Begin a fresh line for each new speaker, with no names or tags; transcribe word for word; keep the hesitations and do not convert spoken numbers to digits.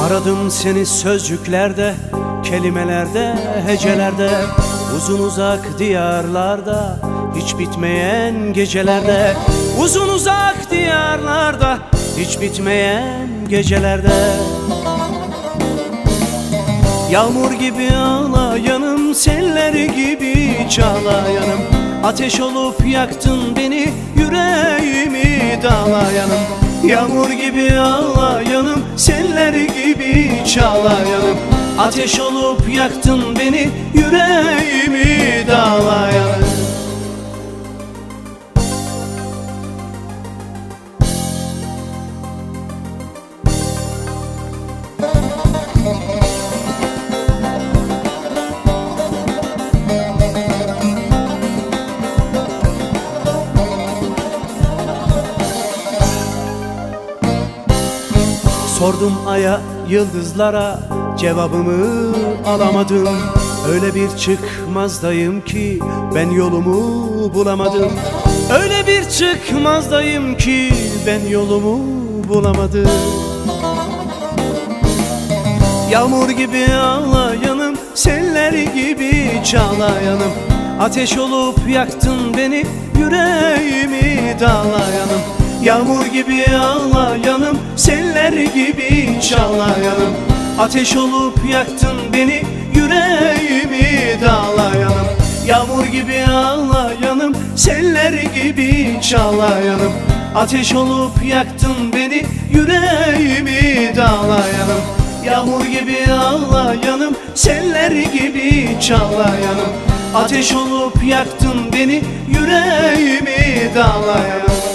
Aradım seni sözcüklerde, kelimelerde, hecelerde, uzun uzak diyarlarda, hiç bitmeyen gecelerde, uzun uzak diyarlarda, hiç bitmeyen gecelerde. Yağmur gibi ağlayanım, seller gibi çağlayanım, ateş olup yaktın beni, yüreğimi dağlayanım. Yağmur gibi ağlayanım, seller gibi çağlayanım, ateş olup yaktın beni, yüreğimi dağlayanım. Sordum aya, yıldızlara, cevabımı alamadım. Öyle bir çıkmazdayım ki ben yolumu bulamadım. Öyle bir çıkmazdayım ki ben yolumu bulamadım. Yağmur gibi ağlayanım, seller gibi çağlayanım, ateş olup yaktın beni, yüreğimi dağlayanım. Yağmur gibi ağlayanım, seller gibi çağlayanım, ateş olup yaktın beni, yüreğimi dağlayanım. Yağmur gibi ağlayanım, seller gibi çağlayanım, ateş olup yaktın beni, yüreğimi dağlayanım. Yağmur gibi ağlayanım, seller gibi çağlayanım, ateş olup yaktın beni, yüreğimi dağlayanım.